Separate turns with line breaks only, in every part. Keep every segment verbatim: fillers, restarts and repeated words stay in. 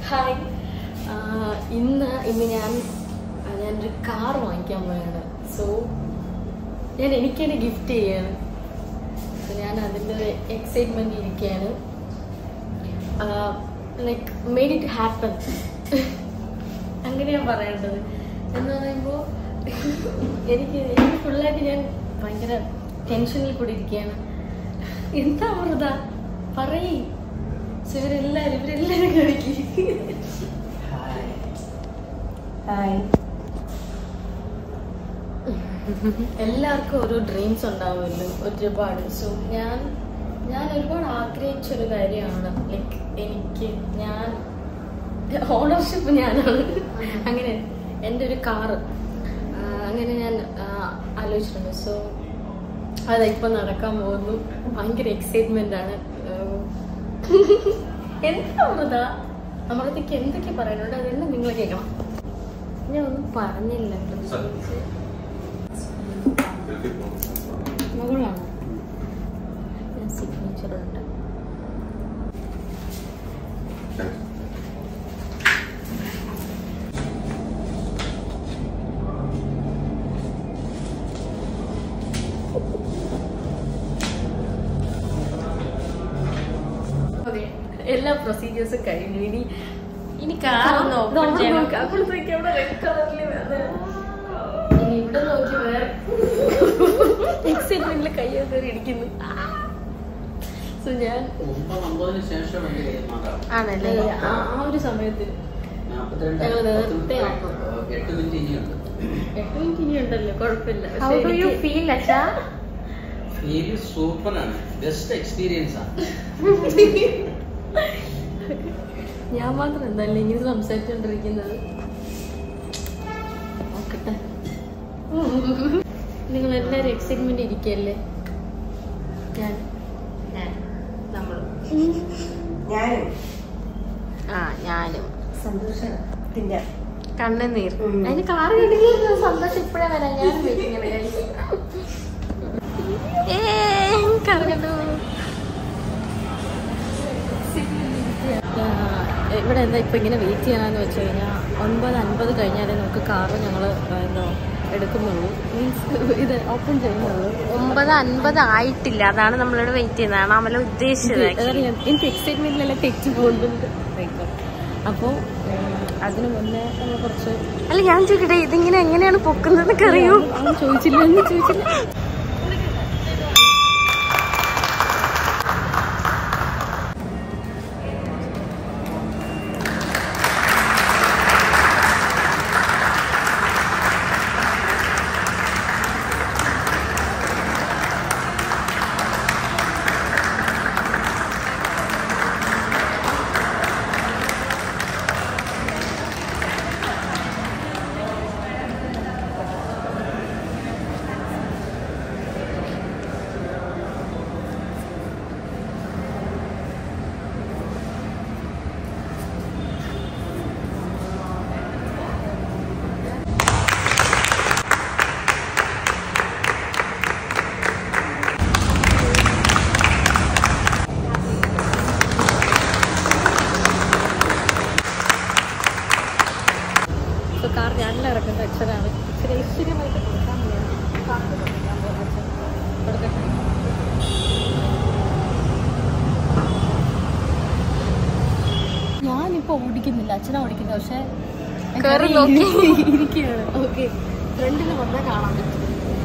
Hi, ഇന്ന് ഇന്ന് ഞാൻ ഞാനൊരു കാർ വാങ്ങിക്കാൻ പോയാണ്. സോ ഞാൻ എനിക്കെന്നെ ഗിഫ്റ്റ് ചെയ്യാണ്. സോ ഞാൻ അതിൻ്റെ ഒരു എക്സൈറ്റ്മെൻറ്റ് ഇരിക്കുകയാണ്. ലൈക്ക് മെയ്ഡ് ഇറ്റ് ഹാപ്പൻ അങ്ങനെയാണ് പറയേണ്ടത്. എന്ന് പറയുമ്പോൾ എനിക്ക് എനിക്ക് ഫുള്ളായിട്ട് ഞാൻ ഭയങ്കര ടെൻഷനിൽ കൂടി ഇരിക്കുകയാണ്. എന്താ വെറുതെ പറയേ. സോ ഇവരെല്ലാവരും ഇവരെല്ലാവരും കളിക്കും. ഹായ്, എല്ലാവർക്കും ഓരോ ഡ്രീംസ് ഉണ്ടാവുമല്ലോ, ഒരുപാട്. സോ ഞാൻ ഞാൻ ഒരുപാട് ആഗ്രഹിച്ചൊരു കാര്യമാണ്. ലൈക്ക് എനിക്ക് ഞാൻ ഓണർഷിപ്പ് ഞാനാണ്. അങ്ങനെ എൻ്റെ ഒരു കാറ് അങ്ങനെ ഞാൻ ആലോചിച്ചിട്ടുണ്ട്. സോ അതിപ്പോൾ നടക്കാൻ പോകുന്നു. ഭയങ്കര എക്സൈറ്റ്മെൻ്റ് ആണ്. എന്താ അമൃത, അമൃതയ്ക്ക് എന്തൊക്കെ പറയാനുണ്ട് അതെല്ലാം നിങ്ങൾ കേൾക്കണം. ഞാൻ ഒന്നും പറഞ്ഞില്ല. മുകളാണ് ഞാൻ സിഗ്നേച്ചറുണ്ട്. എല്ലാ പ്രൊസീജിയേഴ്സും കഴിഞ്ഞു. ഇനി ഇനി ഇനി ഇവിടെ നോക്കി വേറെ എക്സൈറ്റ്മെന്റിൽ കയ്യോ കയറി ഇരിക്കുന്നു. സോ ഞാൻ ആണല്ലേ ആ ഒരു സമയത്ത് ഞങ്ങൾ നേരത്തെ എട്ട് മിനിറ്റ് ഇനി ഉണ്ടല്ലോ, കുഴപ്പമില്ല.
സൂപ്പറാണ്, ബെസ്റ്റ് എക്സ്പീരിയൻസ് ആണ്.
ഞാൻ മാത്രം എന്തായാലും ഇങ്ങനെ സംസാരിച്ചോണ്ടിരിക്കുന്നത്. നോക്കട്ടെ, നിങ്ങൾ എല്ലാവരും എക്സൈറ്റ്മെന്റ് ഇരിക്കല്ലേ. ഞാൻ നമ്മളും ആ ഞാനും സന്തോഷത്തിന്റെ കണ്ണുനീർ. അതിന് കാറ് കിട്ടിയ സന്തോഷം ഇപ്പഴേ വരാം. ഞാൻ വെയിറ്റിങ്ങനെ കറങ്ങട്ടു. ഇവിടെ എന്താ ഇപ്പം ഇങ്ങനെ വെയിറ്റ് ചെയ്യാനാന്ന് വെച്ച് കഴിഞ്ഞാൽ ഒൻപത് അൻപത് കഴിഞ്ഞാലേ നമുക്ക് കാറ് ഞങ്ങൾ എന്താ എടുക്കുന്നുള്ളൂ. മീൻസ് ഇത് ഓപ്പൺ ചെയ്യുന്നുള്ളൂ.
ഒമ്പത് അൻപത് ആയിട്ടില്ല, അതാണ് നമ്മളിവിടെ വെയിറ്റ് ചെയ്യുന്നതാണ് അമല ഉദ്ദേശിച്ചത്.
എനിക്ക് എക്സൈറ്റ്മെന്റിലെല്ലാം തെറ്റി പോകുന്നുണ്ട്. അപ്പോൾ അതിന് മുന്നേ നമ്മൾ കുറച്ച്
അല്ല ഞാൻ ചോദിക്കട്ടെ, ഇതിങ്ങനെ എങ്ങനെയാണ് പൊക്കുന്നതെന്നൊക്കെ അറിയൂ?
ചോദിച്ചില്ല എന്ന് ചോദിച്ചില്ല. കാർ ഞാനിൽ ഇറക്കുന്ന അച്ഛനാണ്. ഇച്ചിരി ഐശ്വര്യമായിട്ട് കൊടുക്കാൻ ഞാനിപ്പോൾ ഓടിക്കുന്നില്ല, അച്ഛനാ ഓടിക്കുന്നത്. പക്ഷെ ഇരിക്കുകയാണ്. ഓക്കെ, ഫ്രണ്ടിൽ വന്നാൽ കാണാൻ പറ്റും.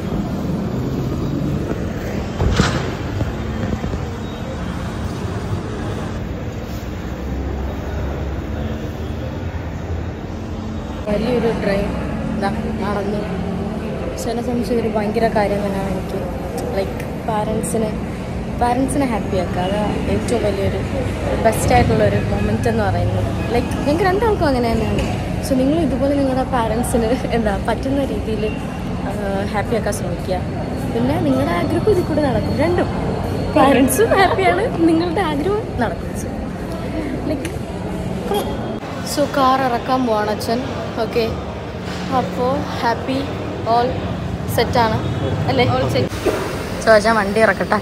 വലിയൊരു ട്രെയിൻ നടന്നു. പക്ഷെ എന്നെ സംബന്ധിച്ച് ഒരു ഭയങ്കര കാര്യം തന്നെയാണ് എനിക്ക്. ലൈക്ക് പാരൻസിനെ പാരൻസിനെ ഹാപ്പി ആക്കുക, അതാണ് ഏറ്റവും വലിയൊരു ബെസ്റ്റായിട്ടുള്ളൊരു മൊമെൻ്റ് എന്ന് പറയുന്നത്. ലൈക്ക് ഞങ്ങൾക്ക് രണ്ടാൾക്കും അങ്ങനെ തന്നെയാണ്. സോ നിങ്ങൾ ഇതുപോലെ നിങ്ങളുടെ പാരൻസിന് എന്താ പറ്റുന്ന രീതിയിൽ ഹാപ്പി ആക്കാൻ ശ്രമിക്കുക. പിന്നെ നിങ്ങളുടെ ആഗ്രഹം ഇതിൽ കൂടെ നടക്കും. രണ്ടും പാരൻസും ഹാപ്പിയാണ്, നിങ്ങളുടെ ആഗ്രഹവും നടക്കും. സോ ലൈക്ക് സോ കാർ ഇറക്കാൻ പോവാണ് അച്ഛൻ. ഓക്കെ, അപ്പോൾ ഹാപ്പി ഓൾ സെറ്റാണ് അല്ലേ? All set. സോ അച്ഛൻ വണ്ടി ഇറക്കട്ടെ.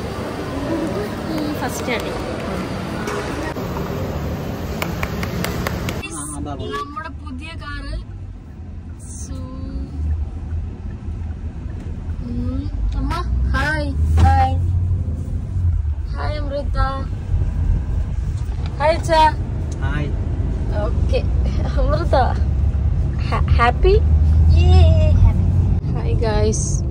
ഫസ്റ്റ് ആണ് നമ്മുടെ പുതിയ കാറ്. അമ്മ hi. Hi hi Amrita. Hi അച്ഛാ.
Hi.
Okay Amrita happy. Hi guys.